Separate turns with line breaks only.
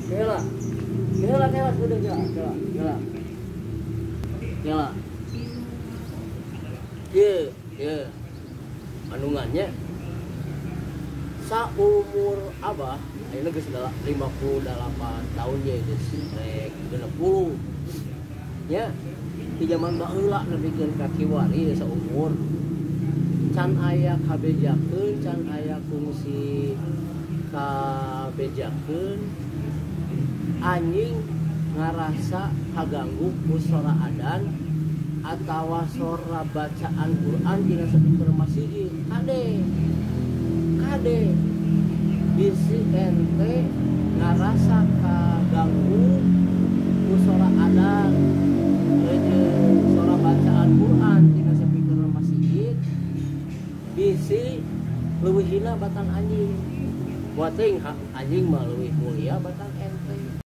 Kela. Kela sudah kela. Kela. Ye. Andungannya saumur abah ayeuna geus 58 tahun ye geus rek 60 nya di zaman baheula nepikeun ka kiwari saumur can aya kabejakeun can aya fungsi kabejakeun anjing ngarasa kaganggu ku sora adzan atawa sora bacaan Quran dina speaker masjid kade bisi ente ngarasa kaganggu ku sora adzan jeung sora bacaan Quran dina speaker masjid bisi leuwih hina batang anjing buat teuing anjing mah leuwih mulia batang ente.